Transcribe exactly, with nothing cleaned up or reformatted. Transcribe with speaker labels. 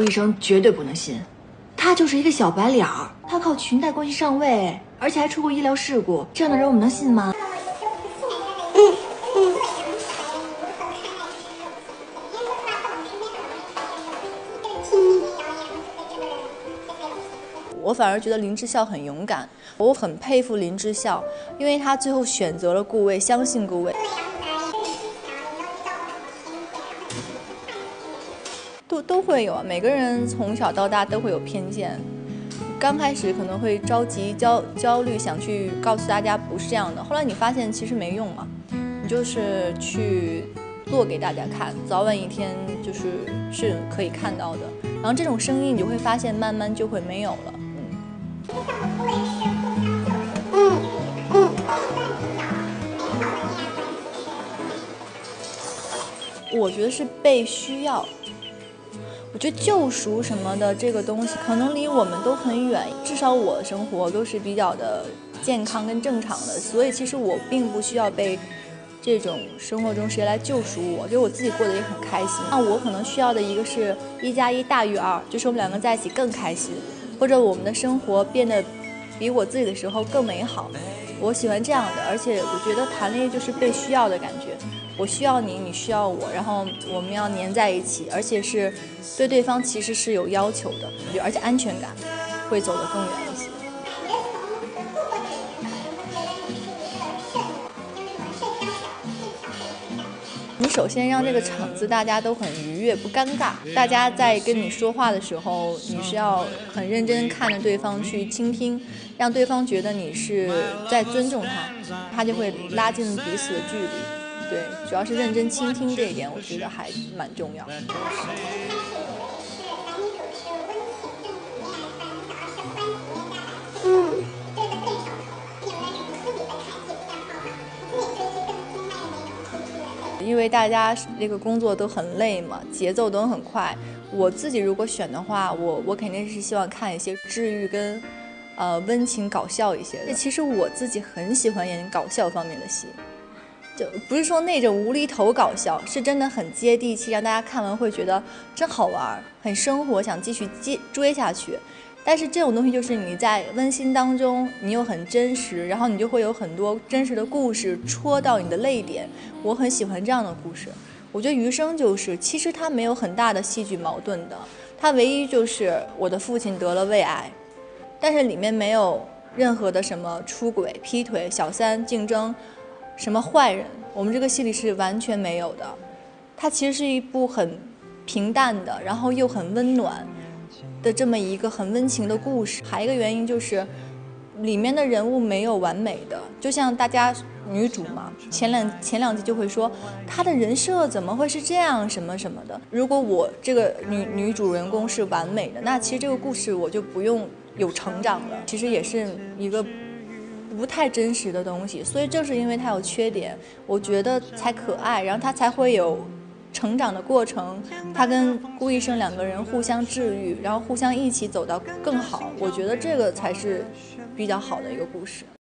Speaker 1: 医生绝对不能信，他就是一个小白脸儿，他靠裙带关系上位，而且还出过医疗事故，这样的人我们能信吗？嗯嗯。
Speaker 2: 我反而觉得林之孝很勇敢，我很佩服林之孝，因为他最后选择了顾魏，相信顾魏。都都会有啊，每个人从小到大都会有偏见，刚开始可能会着急、焦焦虑，想去告诉大家不是这样的，后来你发现其实没用嘛，你就是去做给大家看，早晚一天就是是可以看到的。然后这种声音你就会发现，慢慢就会没有了。嗯嗯。我觉得是被需要。我觉得救赎什么的这个东西，可能离我们都很远。至少我的生活都是比较的健康跟正常的，所以其实我并不需要被这种生活中谁来救赎我，就我自己过得也很开心。那我可能需要的一个是一加一大于二，就是我们两个在一起更开心，或者我们的生活变得比我自己的时候更美好。我喜欢这样的，而且我觉得谈恋爱就是被需要的感觉。我需要你，你需要我，然后我们要黏在一起，而且是对对方其实是有要求的，而且安全感会走得更远一些。你首先让这个场子大家都很愉悦，不尴尬。大家在跟你说话的时候，你是要很认真看着对方去倾听，让对方觉得你是在尊重他，他就会拉近彼此的距离。对，主要是认真倾听这一点，我觉得还蛮重要的。
Speaker 1: 嗯。
Speaker 2: 因为大家这个工作都很累嘛，节奏都很快。我自己如果选的话，我我肯定是希望看一些治愈跟，呃温情搞笑一些的。其实我自己很喜欢演搞笑方面的戏。就不是说那种无厘头搞笑，是真的很接地气，让大家看完会觉得真好玩，很生活，想继续接追下去。但是这种东西就是你在温馨当中，你又很真实，然后你就会有很多真实的故事戳到你的泪点。我很喜欢这样的故事。我觉得余生就是，其实它没有很大的戏剧矛盾的，它唯一就是我的父亲得了胃癌，但是里面没有任何的什么出轨、劈腿、小三、竞争。什么坏人，我们这个戏里是完全没有的。它其实是一部很平淡的，然后又很温暖的这么一个很温情的故事。还有一个原因就是，里面的人物没有完美的，就像大家女主嘛，前两前两集就会说她的人设怎么会是这样什么什么的。如果我这个女女主人公是完美的，那其实这个故事我就不用有成长了。其实也是一个不太真实的东西，所以正是因为它有缺点，我觉得才可爱，然后它才会有成长的过程。他跟顾医生两个人互相治愈，然后互相一起走到更好，我觉得这个才是比较好的一个故事。